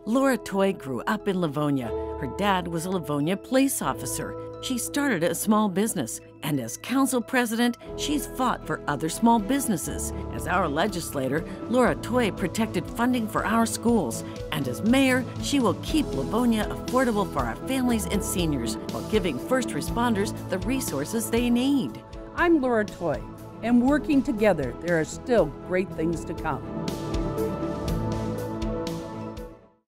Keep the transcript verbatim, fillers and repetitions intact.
Laura Toy grew up in Livonia. Her dad was a Livonia police officer. She started a small business, and as council president, she's fought for other small businesses. As our legislator, Laura Toy protected funding for our schools, and as mayor, she will keep Livonia affordable for our families and seniors while giving first responders the resources they need. I'm Laura Toy, and working together, there are still great things to come.